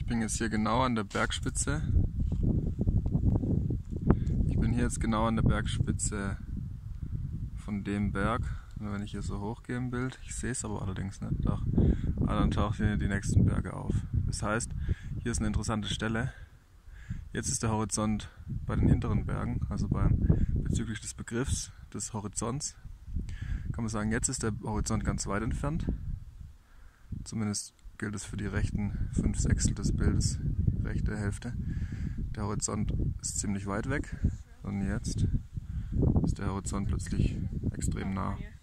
bin jetzt hier genau an der Bergspitze. Ich bin hier jetzt genau an der Bergspitze von dem Berg. Wenn ich hier so hochgehe im Bild, ich sehe es aber allerdings nicht, doch. Dann tauchen hier die nächsten Berge auf. Das heißt, hier ist eine interessante Stelle. Jetzt ist der Horizont bei den hinteren Bergen, also bezüglich des Begriffs des Horizonts, kann man sagen, jetzt ist der Horizont ganz weit entfernt. Zumindest gilt es für die rechten 5/6 des Bildes, rechte Hälfte. Der Horizont ist ziemlich weit weg und jetzt ist der Horizont plötzlich extrem nah.